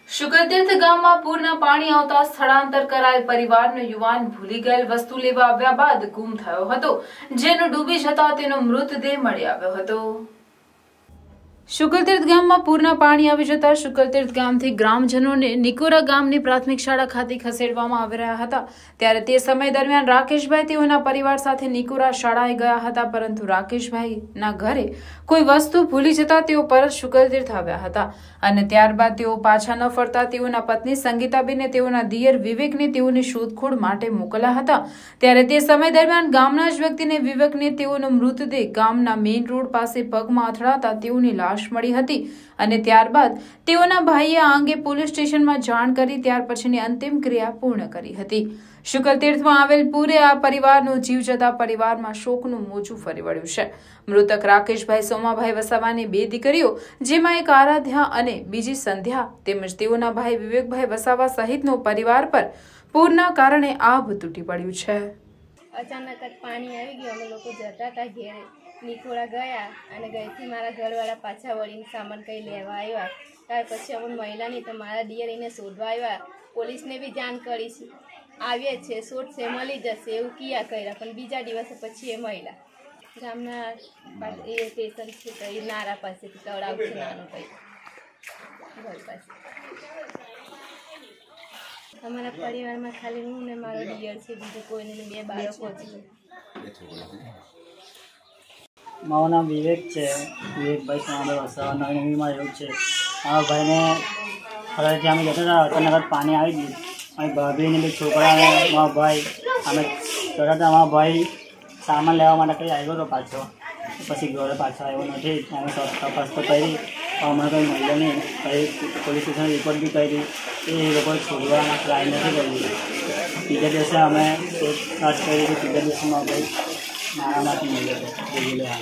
શુગરતીર્થ ગામમાં પૂરના પાણી આવતા સ્થળાંતર કરાયેલ પરિવારનો યુવાન ભૂલી ગયેલ વસ્તુ લેવા આવ્યા બાદ ગુમ થયો હતો, જેનો ડૂબી જતા તેનો મૃતદેહ મળી આવ્યો હતો। શુગરતીર્થ ગામમાં પૂરના પાણી આવી જતા શુગરતીર્થ ગામથી ગ્રામજનોને નિકોરા ગામની પ્રાથમિક શાળા ખાતે ખસેડવામાં આવી રહ્યા હતા। ત્યારે તે સમય દરમિયાન રાકેશભાઈ તેઓના પરિવાર સાથે નિકોરા શાળાએ ગયા હતા, પરંતુ રાકેશભાઈના ઘરે કોઈ વસ્તુ ભૂલી જતા તેઓ પરત શુગરતીર્થ આવ્યા હતા અને ત્યારબાદ તેઓ પાછા ન ફરતા તેઓના પત્ની સંગીતાબેને તેઓના દિયર વિવેકને તેઓની શોધખોળ માટે મોકલ્યા હતા। ત્યારે તે સમય દરમિયાન ગામના જ વ્યક્તિને વિવેકને તેઓનો મૃતદેહ ગામના મેઇન રોડ પાસે પગમાં અથડાતા તેઓની લાશ મળી હતી અને ત્યારબાદ તેઓના ભાઈએ આ અંગે પોલીસ સ્ટેશનમાં જાણ કરી ત્યાર પછીની અંતિમ ક્રિયા પૂર્ણ કરી હતી। શુગરતીર્થમાં આવેલ પૂરે આ પરિવારનો જીવ જતા પરિવારમાં શોકનું મોજું ફરી વળ્યું છે। મૃતક રાકેશભાઈ સોમાભાઈ વસાવાની બે દીકરીઓ, જેમાં એક આરાધ્યા અને બીજી સંધ્યા તેમજ તેઓના ભાઈ વિવેકભાઈ વસાવા સહિતનો પરિવાર પર પૂરના કારણે આભ તૂટી પડ્યું છે। અચાનક જ પાણી આવી ગયું। અમે લોકો જતા હતા ઘેરે, નિકોરા ગયા અને ગઈથી મારા ઘરવાળા પાછા વળીને સામાન કંઈ લેવા આવ્યા। ત્યાર પછી અમે મહિલાની તો મારા દિયર એને શોધવા આવ્યા। પોલીસને બી જાણ કરી છે, આવીએ છે, શોધશે, મળી જશે એવું કિયા કર્યા, પણ બીજા દિવસે પછી એ મહિલા ગામના એ સ્ટેશન છે તો એ નારા પાસેથી તળાવ છે નાનું કંઈ ઘર પાસે। અમારા પરિવારમાં ખાલી હું ને મારો દિયર છે, બીજું કોઈને બે બાળકો છે। મારું નામ વિવેક છે, વિવેકભાઈ સોમાભાઈ વસાવા નવીનમાં એવું છે। મારા ભાઈને ફરજથી અમે જતા હતા, અચાનક પાણી આવી ગયું અને ભાભીને બે છોકરાને મારા ભાઈ અમે જતા હતા। મારા ભાઈ સામાન લેવા માટે કંઈ આવ્યો હતો પાછો, પછી ઘરે પાછો આવ્યો નથી। અમે તપાસ તો કરી, અમને કંઈ મળ્યો નહીં। પછી પોલીસ સ્ટેશન રિપોર્ટ બી કરી, એ લોકોએ છોડવામાં ટ્રાય નથી કરી। બીજા દિવસે અમે સર્ચ કરી, બીજા દિવસમાં ભાઈ મારામાંથી મળ્યો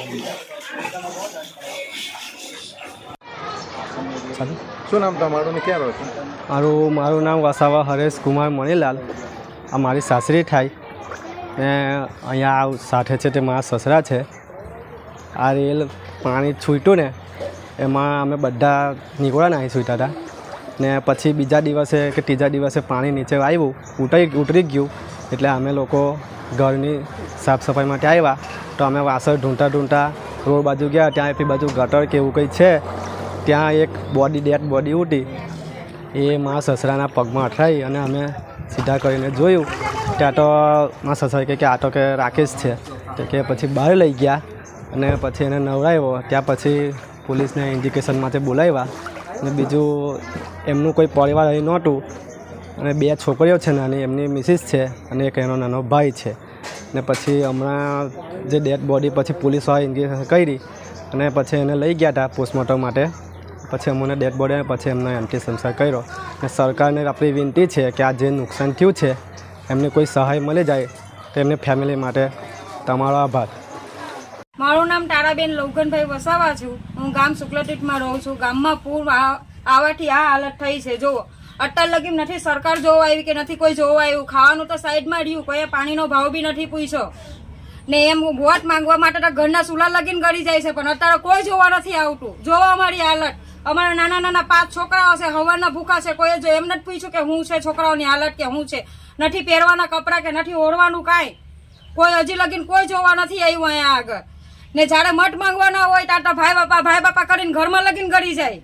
હતો। શું નામ તમારું ને ક્યાં રહો છો? મારું નામ વસાવા હરેશ કુમાર મણીલાલ। આ મારી સાસરી થાય ને અહીંયા સાથે છે તે મારા સસરા છે। આ રેલ પાણી છૂટ્યું ને એમાં અમે બધા નિકોરા નાહી છૂટ્યા હતા ને પછી બીજા દિવસે કે ત્રીજા દિવસે પાણી નીચે આવ્યું, ઉતરી ગયું એટલે અમે લોકો ઘરની સાફ સફાઈ માટે આવ્યા તો અમે વાસણ ઢૂંઢતા રોડ બાજુ ગયા। ત્યાં એ બાજુ ગટર કે એવું કંઈ છે, ત્યાં એક ડેડ બોડી ઉઠી, એ મારા સસરાના પગમાં અથડાઈ અને અમે સીધા કરીને જોયું ત્યાં તો મારા સસરા કે આ તો કે રાકેશ છે, તો કે પછી બહાર લઈ ગયા અને પછી એને નવડાવ્યો। ત્યાં પછી પોલીસને ઇન્ડિકેશન માટે બોલાવ્યા અને બીજું એમનું કોઈ પરિવાર અહીં નહોતું અને બે છોકરીઓ છે નાની, એમની મિસિસ છે અને એક એનો નાનો ભાઈ છે ને પછી હમણાં જે ડેડ બોડી પછી પોલીસવાળા ઇન્ડિકેશન કરી અને પછી એને લઈ ગયા હતા પોસ્ટમોર્ટમ માટે। પછી અમને ડેડ બોડી પછી એમનો અંતિમ સંસ્કાર કર્યો ને સરકારને આપણી વિનંતી છે કે આ જે નુકસાન થયું છે એમને કોઈ સહાય મળી જાય તો એમની ફેમિલી માટે તમારો આભાર। મારું નામ તારાબેન લવગનભાઈ વસાવા છું। હું ગામ શુક્લતીર્થમાં રહું છું। ગામમાં પૂર આવવાથી આ હાલત થઈ છે। જુઓ, અત્યાર લગી નથી સરકાર જોવા આવી કે નથી કોઈ જોવા આવ્યું। ખાવાનું તો સાઈડમાં રહ્યું, કોઈ પાણીનો ભાવ બી નથી પૂછ્યો ને એમ વોટ માંગવા માટે તો ઘરના ચૂલા લગીને ગળી જાય છે, પણ અત્યારે કોઈ જોવા નથી આવતું। જોવા અમારી હાલત, અમારા નાના નાના 5 છોકરાઓ છે, હવારના ભૂખા છે, કોઈ જો એમ નથી પૂછ્યું કે શું છે છોકરાઓની હાલત કે શું છે, નથી પહેરવાના કપડાં કે નથી ઓઢવાનું કાંઈ, કોઈ હજી લગીને કોઈ જોવા નથી આવ્યું અહીંયા આગળ ને જ્યારે મઠ માંગવાના હોય ત્યારે તો ભાઈ બાપા કરીને ઘરમાં લગીને ગળી જાય।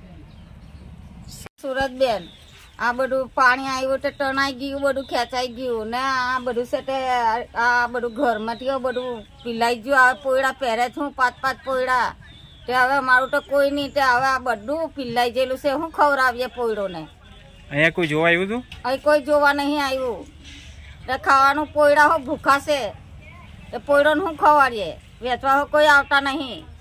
સુરતબેન, આ બધું પાણી આવ્યું તો ટણાઈ ગયું, બધું ખેંચાઈ ગયું ને આ બધું છે તે આ બધું ઘરમાંથી બધું પીલાઈ ગયું। હવે પોયડા પહેરે છું 5 પોયડા, તે હવે મારું તો કોઈ નહીં, તે હવે આ બધું પીલાઈ ગયેલું છે। હું ખવડાવીએ પોયડોને? અહીંયા કોઈ જોવા આવ્યું હતું? અહીં કોઈ જોવા નહીં આવ્યું। તે ખાવાનું પોયડા હો ભૂખા છે, તે પોયડોને હું ખવડાવીએ? વેચવા કોઈ આવતા નહીં।